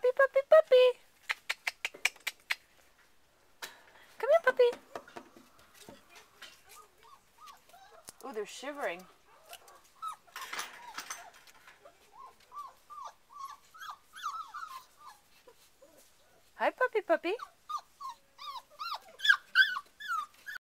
puppy, puppy, puppy. Come here, puppy. Oh, they're shivering. Hi, puppy, puppy.